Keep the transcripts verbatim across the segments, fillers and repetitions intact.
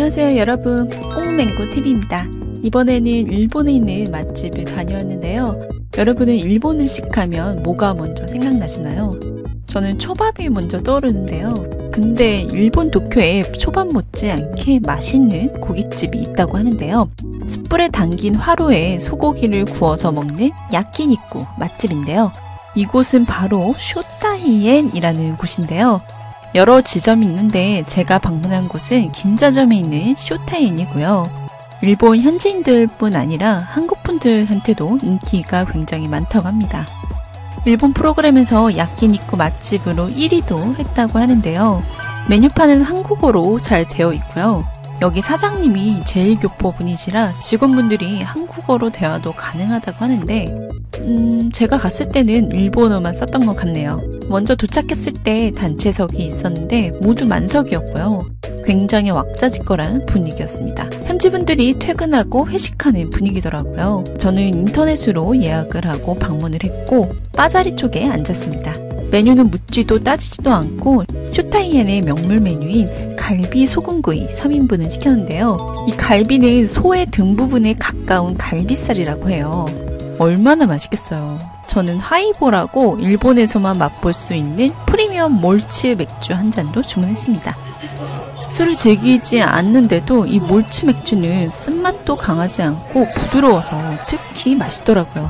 안녕하세요 여러분, 꽁맹고티비입니다. 이번에는 일본에 있는 맛집을 다녀왔는데요. 여러분은 일본 음식 하면 뭐가 먼저 생각나시나요? 저는 초밥이 먼저 떠오르는데요. 근데 일본 도쿄에 초밥 못지않게 맛있는 고깃집이 있다고 하는데요. 숯불에 담긴 화로에 소고기를 구워서 먹는 야끼니쿠 맛집인데요. 이곳은 바로 쇼타이엔이라는 곳인데요. 여러 지점이 있는데 제가 방문한 곳은 긴자점에 있는 쇼타이엔이고요. 일본 현지인들 뿐 아니라 한국분들한테도 인기가 굉장히 많다고 합니다. 일본 프로그램에서 야끼니쿠 맛집으로 일 위도 했다고 하는데요. 메뉴판은 한국어로 잘 되어 있고요. 여기 사장님이 제일교포분이시라 직원분들이 한국어로 대화도 가능하다고 하는데 음, 제가 갔을 때는 일본어만 썼던 것 같네요. 먼저 도착했을 때 단체석이 있었는데 모두 만석이었고요. 굉장히 왁자지껄한 분위기였습니다. 현지분들이 퇴근하고 회식하는 분위기더라고요. 저는 인터넷으로 예약을 하고 방문을 했고 바자리 쪽에 앉았습니다. 메뉴는 묻지도 따지지도 않고 쇼타이엔의 명물 메뉴인 갈비 소금구이 삼 인분을 시켰는데요. 이 갈비는 소의 등 부분에 가까운 갈비살이라고 해요. 얼마나 맛있겠어요. 저는 하이보라고 일본에서만 맛볼 수 있는 프리미엄 몰츠 맥주 한 잔도 주문했습니다. 술을 즐기지 않는데도 이 몰츠 맥주는 쓴맛도 강하지 않고 부드러워서 특히 맛있더라고요.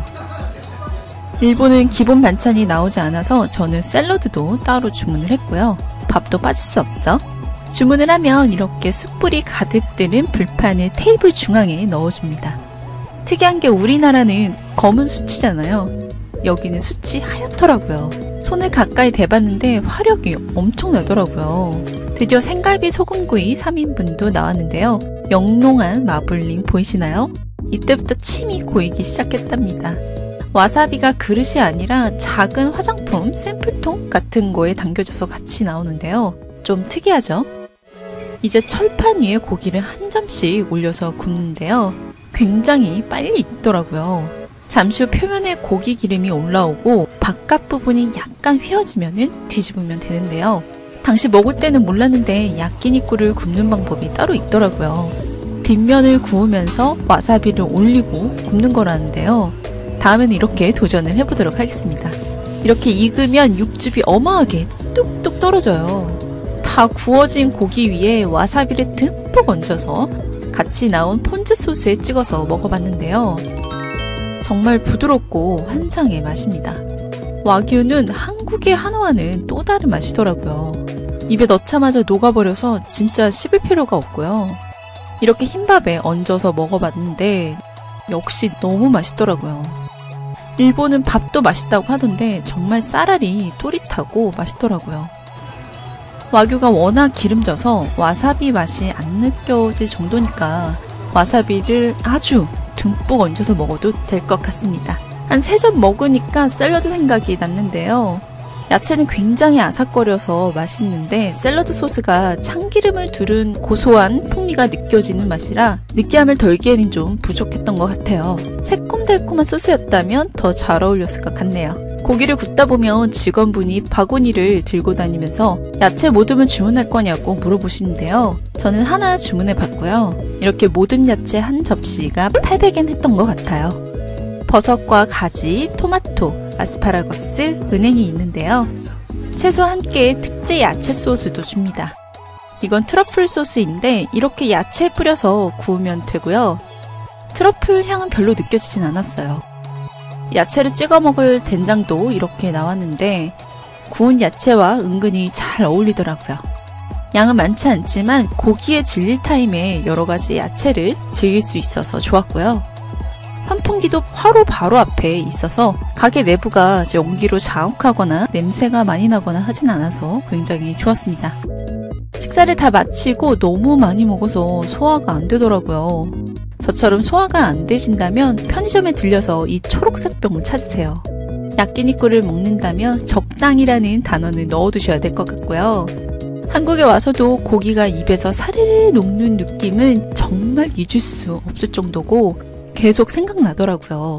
일본은 기본 반찬이 나오지 않아서 저는 샐러드도 따로 주문을 했고요. 밥도 빠질 수 없죠. 주문을 하면 이렇게 숯불이 가득 드는 불판을 테이블 중앙에 넣어줍니다. 특이한 게 우리나라는 검은 수치잖아요. 여기는 수치 하얗더라고요. 손을 가까이 대봤는데 화력이 엄청나더라고요. 드디어 생갈비 소금구이 삼 인분도 나왔는데요. 영롱한 마블링 보이시나요? 이때부터 침이 고이기 시작했답니다. 와사비가 그릇이 아니라 작은 화장품 샘플통 같은 거에 담겨져서 같이 나오는데요. 좀 특이하죠? 이제 철판 위에 고기를 한 점씩 올려서 굽는데요. 굉장히 빨리 익더라고요. 잠시 후 표면에 고기 기름이 올라오고 바깥 부분이 약간 휘어지면 뒤집으면 되는데요. 당시 먹을 때는 몰랐는데 야끼니쿠를 굽는 방법이 따로 있더라고요. 뒷면을 구우면서 와사비를 올리고 굽는 거라는데요. 다음에는 이렇게 도전을 해보도록 하겠습니다. 이렇게 익으면 육즙이 어마하게 뚝뚝 떨어져요. 다 구워진 고기 위에 와사비를 듬뿍 얹어서 같이 나온 폰즈 소스에 찍어서 먹어봤는데요. 정말 부드럽고 환상의 맛입니다. 와규는 한국의 한우와는 또 다른 맛이더라고요. 입에 넣자마자 녹아버려서 진짜 씹을 필요가 없고요. 이렇게 흰밥에 얹어서 먹어봤는데 역시 너무 맛있더라고요. 일본은 밥도 맛있다고 하던데 정말 쌀알이 또릿하고 맛있더라고요. 와규가 워낙 기름져서 와사비 맛이 안 느껴질 정도니까 와사비를 아주 듬뿍 얹어서 먹어도 될 것 같습니다. 한 세 점 먹으니까 샐러드 생각이 났는데요. 야채는 굉장히 아삭거려서 맛있는데 샐러드 소스가 참기름을 두른 고소한 풍미가 느껴지는 맛이라 느끼함을 덜기에는 좀 부족했던 것 같아요. 새콤달콤한 소스였다면 더 잘 어울렸을 것 같네요. 고기를 굽다 보면 직원분이 바구니를 들고 다니면서 야채 모듬을 주문할 거냐고 물어보시는데요. 저는 하나 주문해 봤고요. 이렇게 모듬 야채 한 접시가 팔백 엔 했던 것 같아요. 버섯과 가지, 토마토, 아스파라거스, 은행이 있는데요. 채소 한 개에 특제 야채 소스도 줍니다. 이건 트러플 소스인데 이렇게 야채 뿌려서 구우면 되고요. 트러플 향은 별로 느껴지진 않았어요. 야채를 찍어 먹을 된장도 이렇게 나왔는데 구운 야채와 은근히 잘 어울리더라고요. 양은 많지 않지만 고기에 질릴 타임에 여러 가지 야채를 즐길 수 있어서 좋았고요. 환풍기도 화로 바로 앞에 있어서 가게 내부가 연기로 자욱하거나 냄새가 많이 나거나 하진 않아서 굉장히 좋았습니다. 식사를 다 마치고 너무 많이 먹어서 소화가 안 되더라고요. 저처럼 소화가 안 되신다면 편의점에 들려서 이 초록색 병을 찾으세요. 야끼니쿠를 먹는다면 적당이라는 단어를 넣어두셔야 될 것 같고요. 한국에 와서도 고기가 입에서 사르르 녹는 느낌은 정말 잊을 수 없을 정도고 계속 생각나더라고요.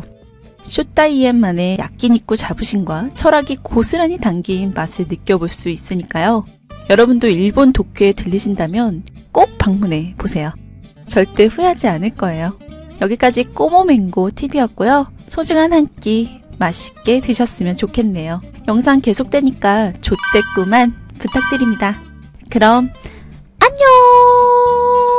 쇼타이엔만의 야끼니쿠 자부심과 철학이 고스란히 담긴 맛을 느껴볼 수 있으니까요. 여러분도 일본 도쿄에 들리신다면 꼭 방문해 보세요. 절대 후회하지 않을 거예요. 여기까지 꼬모맹고 티비였고요. 소중한 한 끼 맛있게 드셨으면 좋겠네요. 영상 계속되니까 좆대꾸만 부탁드립니다. 그럼 안녕!